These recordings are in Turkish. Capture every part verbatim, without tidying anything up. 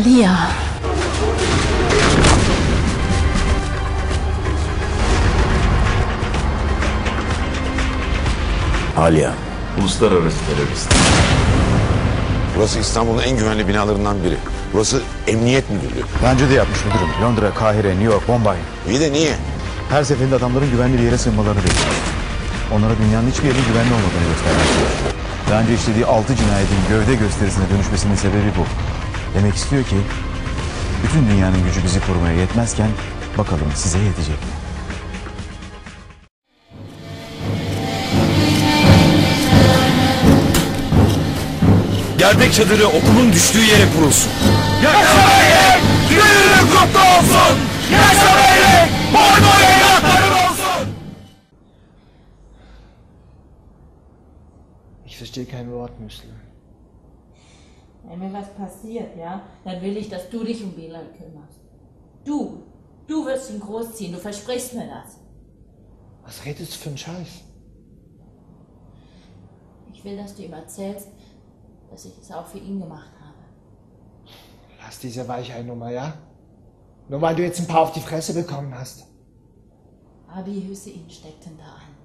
Alia. Alia. Uluslararası terörist. Burası İstanbul'un en güvenli binalarından biri. Burası Emniyet Müdürlüğü. Bence de yapmış müdürüm. Londra, Kahire, New York, Bombay. İyi de niye? Her seferinde adamların güvenli bir yere sığınmalarını bekliyor. Onlara dünyanın hiçbir yerinin güvenli olmadığını göstermek çalışıyor. Daha önce işlediği altı cinayetin gövde gösterisine dönüşmesinin sebebi bu. Demek istiyor ki bütün dünyanın gücü bizi korumaya yetmezken bakalım size yetecek mi? Gerdek çadırı okulun düştüğü yere kurulsun. Yaşa beylik! Günün kutlu olsun! Yaşa beylik! Boy boy evlatların olsun! Ich verstehe kein Wort, Müslüm. Wenn mir was passiert, ja, dann will ich, dass du dich um Bilal kümmerst. Du, du wirst ihn großziehen, du versprichst mir das. Was redest du für einen Scheiß? Ich will, dass du ihm erzählst, dass ich es auch für ihn gemacht habe. Lass diese Weichei-Nummer, ja? Nur weil du jetzt ein paar auf die Fresse bekommen hast. Abi Hüseyin steckt denn da an.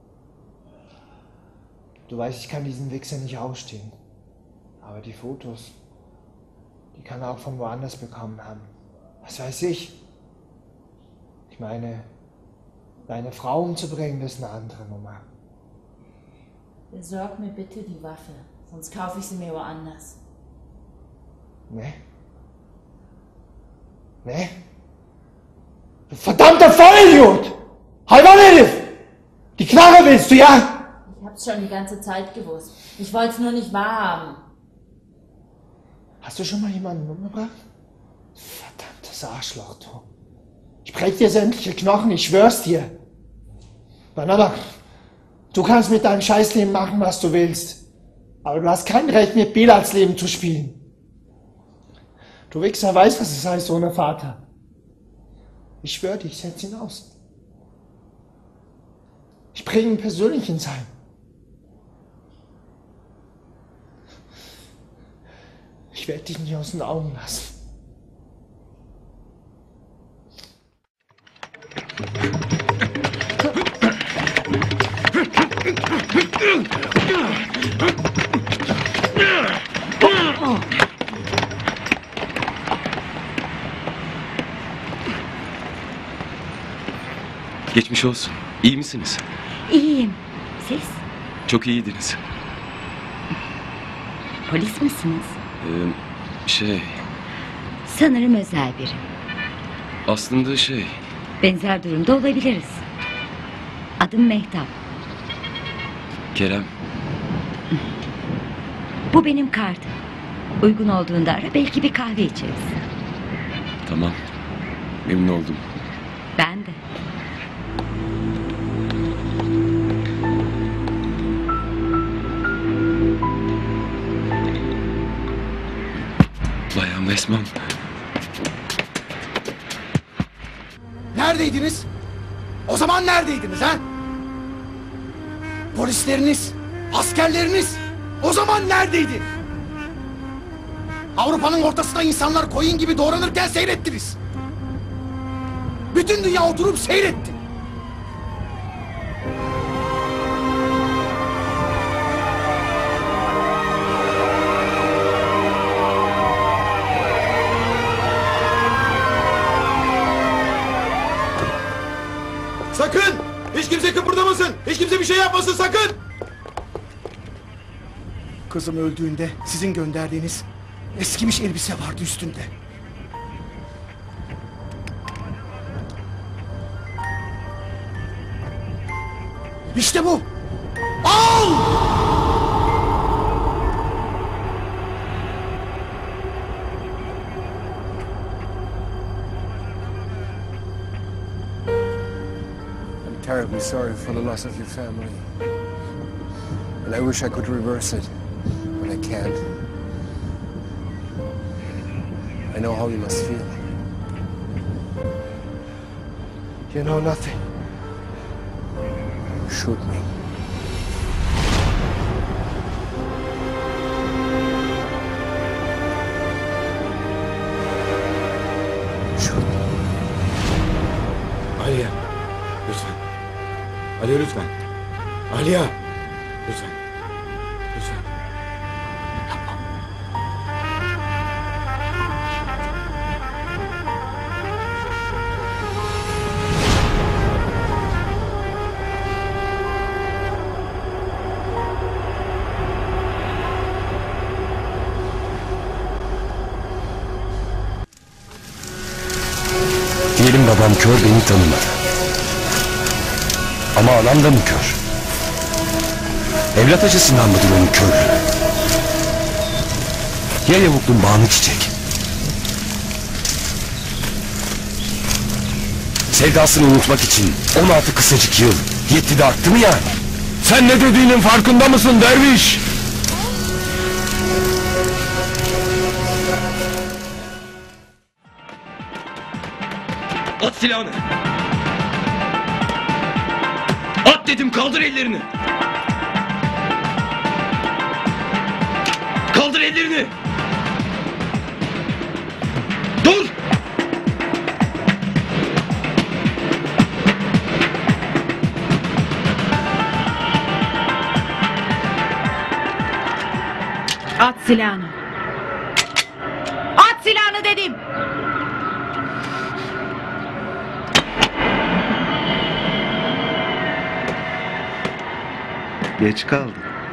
Du weißt, ich kann diesen Wichser nicht ausstehen. Aber die Fotos, die kann er auch von woanders bekommen haben. Was weiß ich? Ich meine, deine Frau umzubringen, das ist eine andere Nummer. Besorg mir bitte die Waffe, sonst kaufe ich sie mir woanders. Ne? Ne? Du verdammter Vollidiot! Halber Herif! Die Knarre willst du, ja? Ich hab's schon die ganze Zeit gewusst. Ich wollte es nur nicht wahrhaben. Hast du schon mal jemanden umgebracht? Verdammtes Arschloch, du. Ich brech dir sämtliche Knochen, ich schwör's dir. Mann, aber du kannst mit deinem Scheißleben machen, was du willst. Aber du hast kein Recht, mit Bilals Leben zu spielen. Du Wichser weißt, was es heißt ohne Vater. Ich schwör dir, ich setz ihn aus. Ich bringe ihn persönlich ins Heim. Ich werde dich nicht aus den Augen lassen. Geçmiş olsun. İyi misiniz? İyiyim. Siz? Çok iyiydiniz. Polis misiniz? Ee, şey... Sanırım özel biri. Aslında şey... Benzer durumda olabiliriz. Adım Mehtap. Kerem. Bu benim kartım. Uygun olduğunda ara, belki bir kahve içeriz. Tamam. Memnun oldum. Ben de. Bayan Lesman. Neredeydiniz? O zaman neredeydiniz ha? Polisleriniz, askerleriniz o zaman neredeydi? Avrupa'nın ortasında insanlar koyun gibi doğranırken seyrettiniz. Bütün dünya oturup seyretti. Sakın! Hiç kimse kıpırdamasın! Hiç kimse bir şey yapmasın sakın! Kızım öldüğünde sizin gönderdiğiniz eskimiş elbise vardı üstünde. İşte bu! Al! Terribly sorry for the loss of your family. And I wish I could reverse it, but I can't. I know how you must feel. You know nothing. Shoot me. Aliye. Lütfen. Aliye lütfen. Aliye. Lütfen. Lütfen. Yapma. Diyelim babam kör, beni tanımadı. Ama anam da mı kör? Evlat acısından mıdır onun körlüğü? Ya yavuklum Banu Çiçek? Sevdasını unutmak için on altı kısacık yıl yetti de arttı mı yani? Sen ne dediğinin farkında mısın derviş? At silahını! At dedim, kaldır ellerini! Kaldır ellerini! Dur! At silahını! At silahını dedim! Geç kaldı.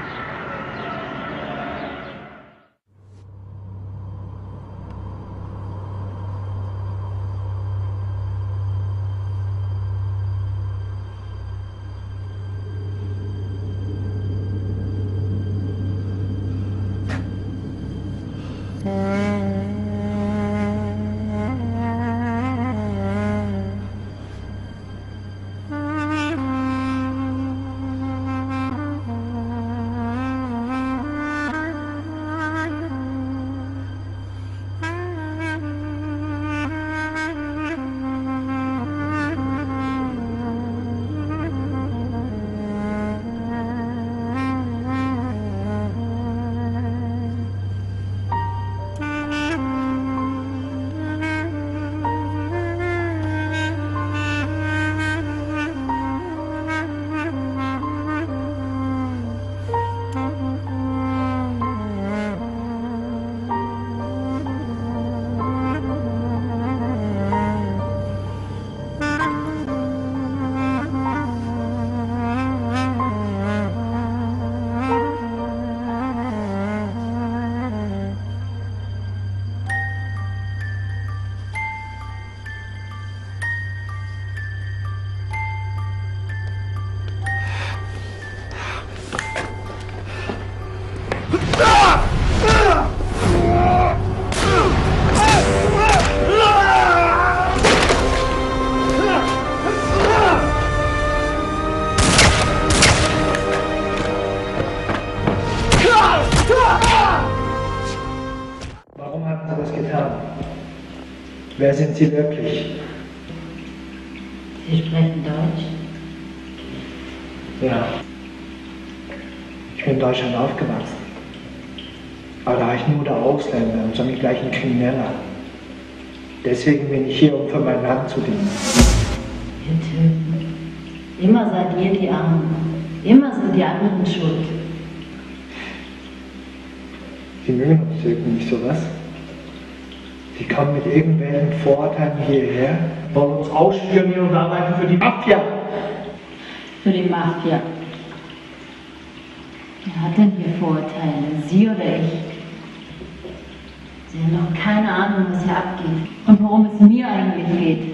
Warum haben Sie das getan? Wer sind Sie wirklich? Sie sprechen Deutsch? Ja. Ich bin in Deutschland aufgewachsen. Aber da war ich nur der Ausländer und somit gleich ein Krimineller. Deswegen bin ich hier, um für mein Land zu dienen. Bitte. Immer seid ihr die Armen. Immer sind die anderen schuld. Sie mögen uns irgendwie nicht sowas. Sie kommen mit irgendwelchen Vorurteilen hierher, wollen uns ausspionieren und arbeiten für die Mafia. Für die Mafia. Wer hat denn hier Vorurteile? Sie oder ich? Sie haben noch keine Ahnung, was hier abgeht. Und worum es mir eigentlich geht.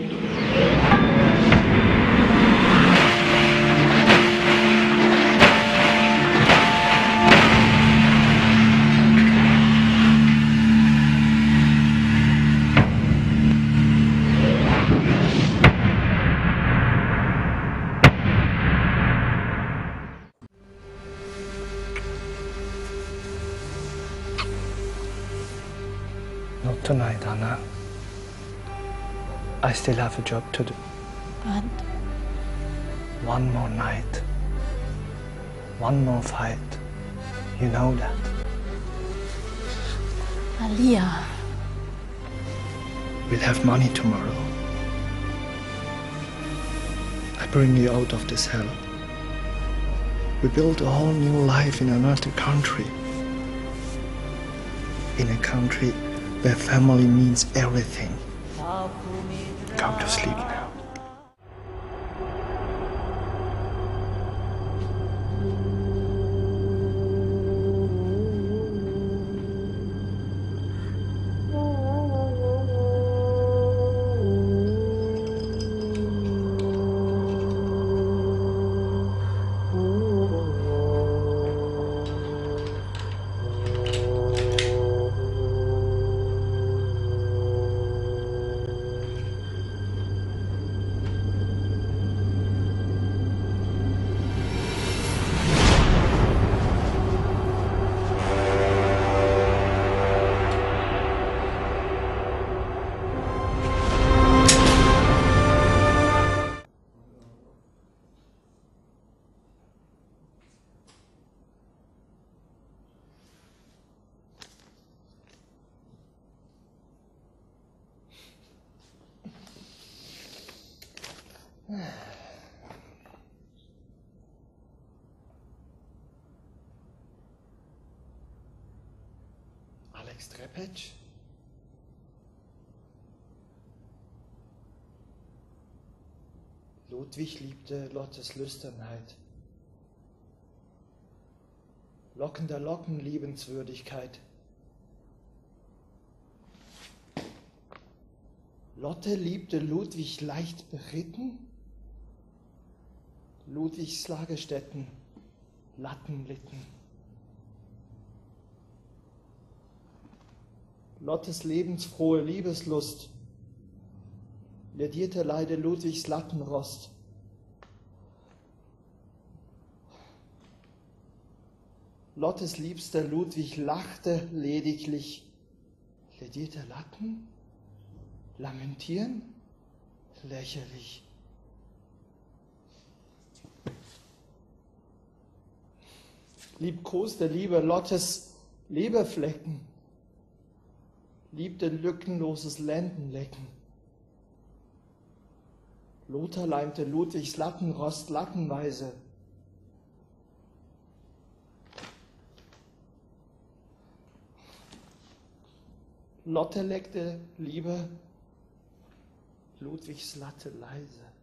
Not tonight, Anna. I still have a job to do. What? One more night. One more fight. You know that. Alia. We'll have money tomorrow. I bring you out of this hell. We build a whole new life in another country. In a country where family means everything. Go to sleep now. Alex Trepetsch? Ludwig liebte Lottes Lüsternheit. Lockender Locken Liebenswürdigkeit. Lotte liebte Ludwig leicht beritten. Ludwigs Lagerstätten, Lattenlitten. Lottes lebensfrohe Liebeslust lädierte leider Ludwigs Lattenrost. Lottes liebster Ludwig lachte lediglich. Lädierte Latten? Lamentieren? Lächerlich. Liebkoste Liebe Lottes Leberflecken, liebte lückenloses Lendenlecken. Lothar leimte Ludwigs Lattenrost lattenweise. Lotte leckte lieber Ludwigs Latte leise.